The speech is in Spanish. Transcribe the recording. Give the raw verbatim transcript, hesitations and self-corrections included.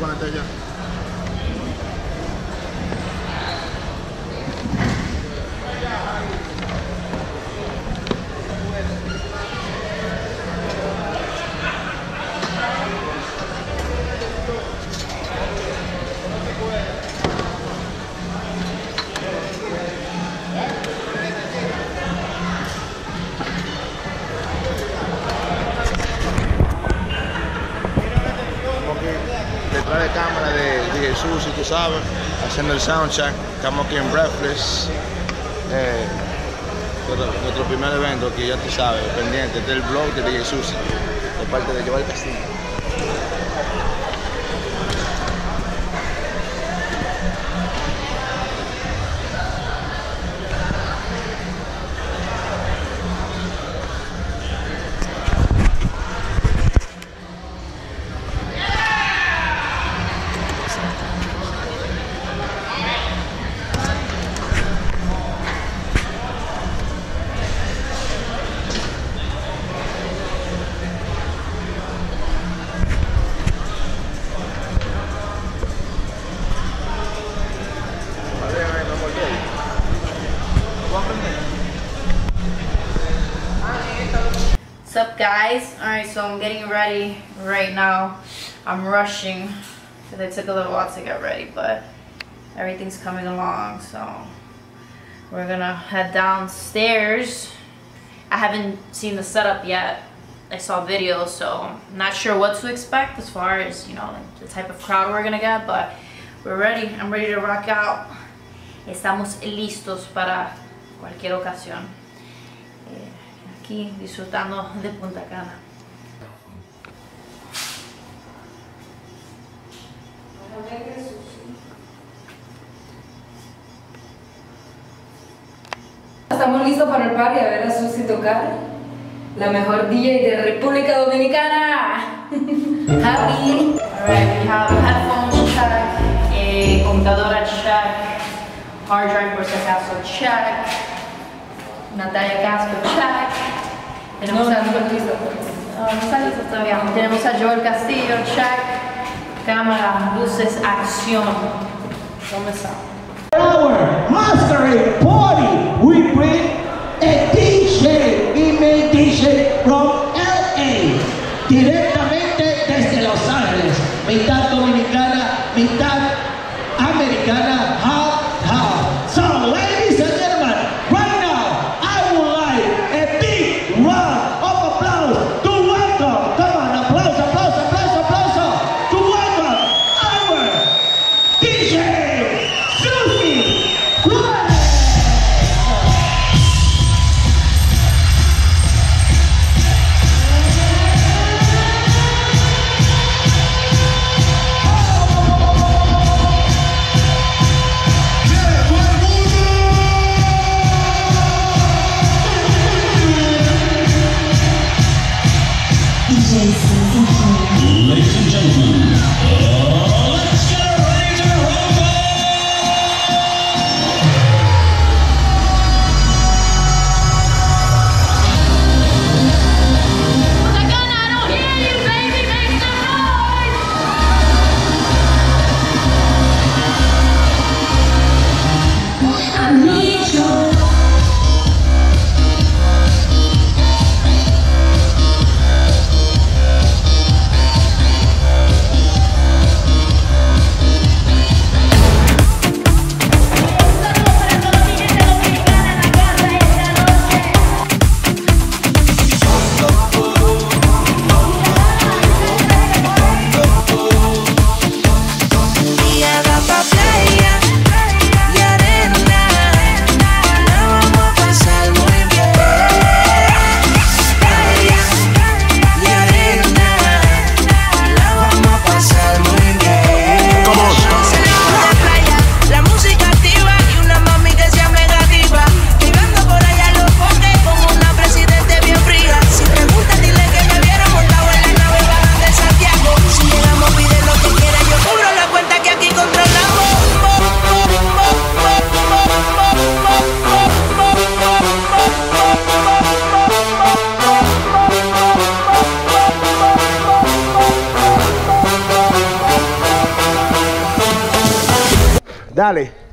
cuando esté ya. Detrás de cámara de D J Susie, tú sabes, haciendo el soundcheck. Estamos aquí en Breathless, eh, nuestro, nuestro primer evento aquí, ya tú sabes, pendiente del vlog de D J Susie, de parte de Joel Castillo. What's up, guys? Alright, so I'm getting ready right now. I'm rushing because it took a little while to get ready, but everything's coming along, so we're gonna head downstairs. I haven't seen the setup yet. I saw videos, so I'm not sure what to expect as far as, you know, like the type of crowd we're gonna get, but we're ready. I'm ready to rock out. Estamos listos para cualquier ocasión. Aquí disfrutando de Punta Cana. Estamos listos para el party a ver a Susie tocar. La mejor D J de República Dominicana. Happy. Alright, we have headphones check, eh, computadora check, hard drive por si acaso check, Natalia Casco check. Tenemos No, a, no, no, listo. Oh, no está listo todavía. Tenemos a Joel Castillo check, cámara, luces, acción. Comenzamos. Our masquerade party, we bring a D J, female D J from L A, directamente desde Los Ángeles, mitad dominicana, mitad americana, half, half. So, ladies and gentlemen, right now, I would like a big round of applause to welcome, come on, applause, applause, applause, applause, to welcome our D J, Susie. Dale.